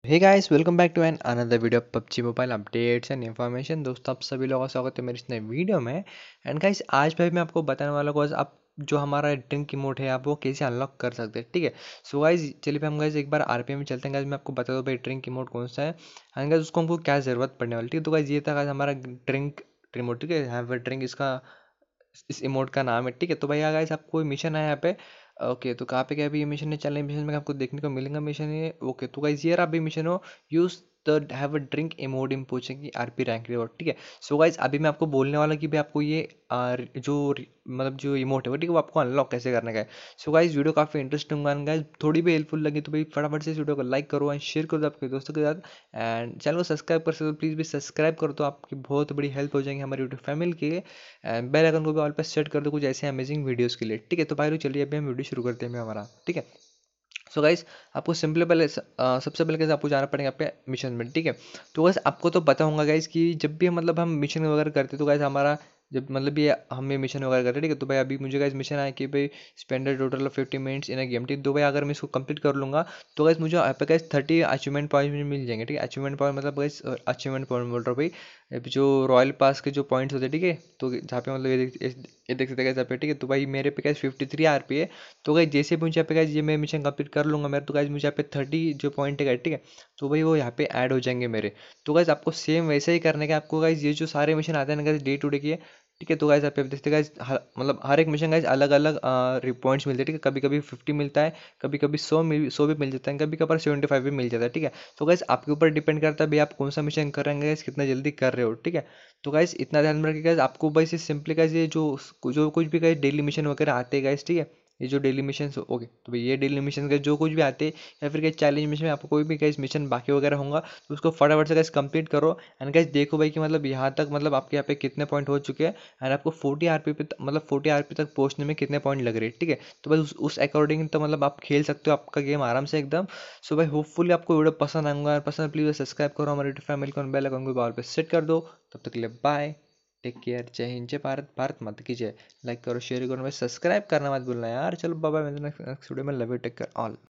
Hey guys, welcome back to an another video PUBG mobile updates and information. दोस्तों, आप सभी लोगों का स्वागत है मेरी इस नए वीडियो में। एंड गाइस, आज भाई मैं आपको बताने वाला हूँ आप जो हमारा ड्रिंक इमोट है आप वो कैसे अनलॉक कर सकते हैं। ठीक है, सो गाइस चलिए हम गाइस एक बार आरपीएम में चलते हैं। गाइस मैं आपको बता दूँ भाई ड्रिंक इमोट कौन सा है एंड गाइस उसको हमको क्या ज़रूरत पड़ने वाली। ठीक है, तो गाइस ये था गाइस हमारा ड्रिंक रिमोट। ठीक है, हैव अ ड्रिंक इसका इस इमोट का नाम है। ठीक है, तो भैया गाइस आपको मिशन है यहाँ पे। ओके, तो कहाँ पे क्या अभी ये मिशन है, चल मिशन में आपको देखने को मिलेगा मिशन है। ओके, तो गाइस ये रहा अभी मिशन हो, use the have a drink emote इन पूछेंगे आरपी रैंक रिवॉर्ड। ठीक है, सो गाइस अभी मैं आपको बोलने वाला कि भाई आपको ये मतलब जो इमोट है वो ठीक है वो आपको अनलॉक कैसे करने का है। सो गाइस वीडियो काफ़ी इंटरेस्टिंग होगा। गाइस थोड़ी भी हेल्पफुल लगी तो भाई फटाफट से इस वीडियो को लाइक करो एंड शेयर करो आपके दोस्तों के साथ। एंड चैनल को सब्सक्राइब कर सकते हो, प्लीज़ भी सब्सक्राइब करो तो आपकी बहुत बड़ी हेल्प हो जाएगी हमारी यूट्यूब फैमिली के लिए। एंड बेल आइकन को भी ऑल पे सेट कर दो कुछ ऐसे अमेजिंग वीडियोस के लिए। ठीक है, तो भाई लोग चलिए अभी हम वीडियो शुरू करते हैं हमारा। ठीक है, सो गाइस आपको सिंपल पहले सबसे पहले कैसे आपको जाना पड़ेगा पे मिशन में। ठीक है, तो गाइस आपको तो पता होगा गाइस कि जब भी मतलब हम मिशन वगैरह करते हैं तो गाइस हमारा जब मतलब ये हमें मिशन वगैरह करते हैं। ठीक है, तो भाई अभी मुझे गाइस मिशन आया कि भाई spend total of 50 minutes in a game. ठीक, तो भाई अगर मैं इसको कंप्लीट कर लूँगा तो गाइस मुझे यहाँ पे गाइस 30 अचीवमेंट पॉइंट मिल जाएंगे। ठीक है, अचीवमेंट पॉइंट मतलब गाइस अचीवमेंट पॉइंट बोल रहा हूँ भाई, अब जो रॉयल पास के जो पॉइंट्स होते हैं। ठीक है, तो जहाँ पे मतलब ये देख सकते हैं गाइस यहाँ पे। ठीक है, तो भाई मेरे पे गाइस 53 आरपी है। तो गाइस जैसे भी मुझे यहाँ पे गाइस ये मैं मिशन कंप्लीट कर लूँगा मेरे, तो गाइस मुझे यहाँ पे 30 जो पॉइंट है। ठीक है, तो भाई वो यहाँ पे ऐड हो जाएंगे मेरे। तो गाइस आपको सेम वैसे ही करने का, आपको गाइस ये जो सारे मिशन आते हैं ना गाइस डे टू डे के। ठीक है, तो गाइस आप देखते गाइस मतलब हर एक मिशन गाइस अलग अलग पॉइंट्स मिलते हैं। ठीक है, कभी कभी 50 मिलता है, कभी कभी 100 भी मिल जाता है, कभी कभार 75 भी मिल जाता है। ठीक है, तो गाइस आपके ऊपर डिपेंड करता है भाई आप कौन सा मिशन कर रहे हैं गाइस, कितना जल्दी कर रहे हो। ठीक है, तो गाइस इतना ध्यान में रखिए गाइस, आपको बस ये सिंपली गाइस ये जो कुछ भी गाइस डेली मिशन वगैरह आते हैं गाइस। ठीक है, ये जो डेली मिशन ओके, तो भाई ये डेली मिशन का जो कुछ भी आते हैं या फिर चैलेंज मिशन में आपको कोई भी गाइस मिशन बाकी वगैरह होगा तो उसको फटाफट से गाइस कंप्लीट करो। एंड गाइस देखो भाई कि मतलब यहाँ तक मतलब आपके यहाँ पे कितने पॉइंट हो चुके हैं एंड आपको 40 आरपी पे मतलब 40 आरपी तक पहुंचने में कितने पॉइंट लग रहे हैं। ठीक है, तो भाई उस अकॉर्डिंग तो मतलब आप खेल सकते हो आपका गेम आराम से एकदम। सो भाई होपफुली आपको वीडियो पसंद आऊंगा, पसंद प्लीज़ सब्सक्राइब करो हमारे यूट्यूब फैमिली को, बेल आइकन को बाल पे सेट कर दो। तब तक के लिए बाय, टेक केयर, जय हिंद, जय भारत, भारत माता की जय। लाइक करो, शेयर करो, मैं सब्सक्राइब करना मत भूलना यार। चलो बाय बाय, मिलते हैं नेक्स्ट वीडियो में। Love you, take care all.